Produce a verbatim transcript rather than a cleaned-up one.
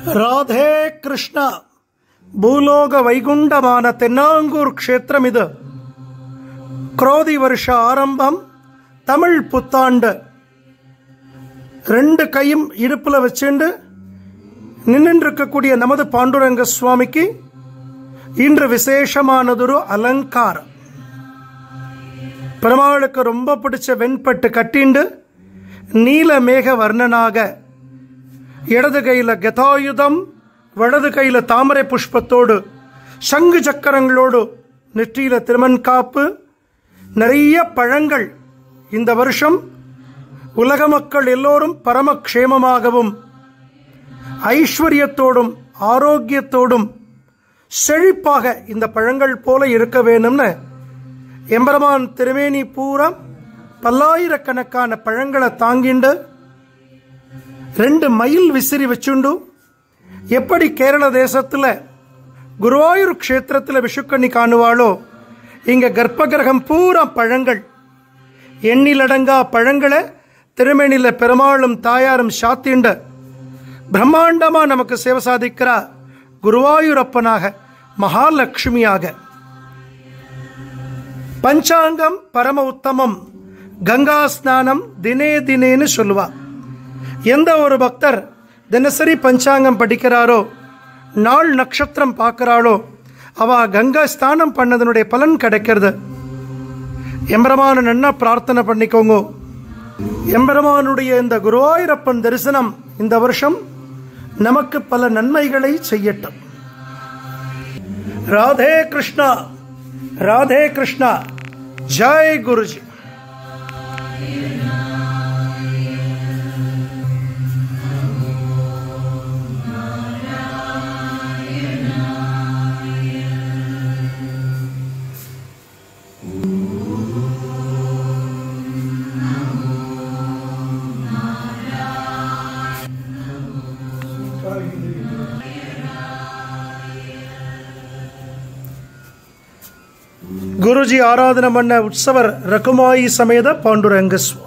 ராதே கிருஷ்ணா. பூலோக வைகுண்டமான தென்னாங்கூர் க்ஷேத்திரம் இது. குரோதி வருஷ ஆரம்பம், தமிழ் புத்தாண்டு. ரெண்டு கையும் இடுப்புல வச்சுண்டு நின்றிருக்கக்கூடிய நமது பாண்டுரங்க சுவாமிக்கு இன்று விசேஷமானதொரு அலங்காரம். பெருமாளுக்கு ரொம்ப பிடிச்ச வெண்பட்டு கட்டிண்டு நீல மேக வர்ணனாக இடது கையில் கதாயுதம், வலது கையில் தாமரை புஷ்பத்தோடு சங்கு சக்கரங்களோடு நெற்றியில திருமண்காப்பு, நிறைய பழங்கள். இந்த வருஷம் உலக மக்கள் எல்லோரும் பரமக்ஷேமமாகவும் ஐஸ்வர்யத்தோடும் ஆரோக்கியத்தோடும் செழிப்பாக இந்த பழங்கள் போல இருக்க வேணும்னு எம்பெருமான் திருமேனி பூரா பல்லாயிரக்கணக்கான பழங்களை தாங்கிண்டு ரெண்டு மயில் விசிறி வச்சுண்டு, எப்படி கேரள தேசத்தில் குருவாயூர் க்ஷேத்திரத்தில் விஷுக்கண்ணி காணுவாளோ, இங்கே கர்ப்பகிரகம் பூரா பழங்கள், எண்ணிலடங்கா பழங்களை திருமேனியில் பெருமாளும் தாயாரும் சாத்திண்டு பிரம்மாண்டமாக நமக்கு சேவை சாதிக்கிறா குருவாயூரப்பனாக, மகாலட்சுமியாக. பஞ்சாங்கம் பரம உத்தமம், கங்கா ஸ்நானம் தினே தினேன்னு சொல்லுவா. எந்த ஒரு பக்தர் தினசரி பஞ்சாங்கம் படிக்கிறாரோ, நாள் நட்சத்திரம் பார்க்கிறாளோ, அவ கங்கா ஸ்நானம் பண்ணதனுடைய பலன் கிடைக்கிறது. எம்பெருமான நன்னா பிரார்த்தனை பண்ணிக்கோங்க. எம்பெருமானுடைய இந்த குருவாயூரப்பன் தரிசனம் இந்த வருஷம் நமக்கு பல நன்மைகளை செய்யட்டும். ராதே கிருஷ்ணா, ராதே கிருஷ்ணா. ஜெய் குருஜி. குருஜி ஆராதனை பண்ண உற்சவர் ரகுமாயி சமேத பாண்டுரங்க சுவாமி.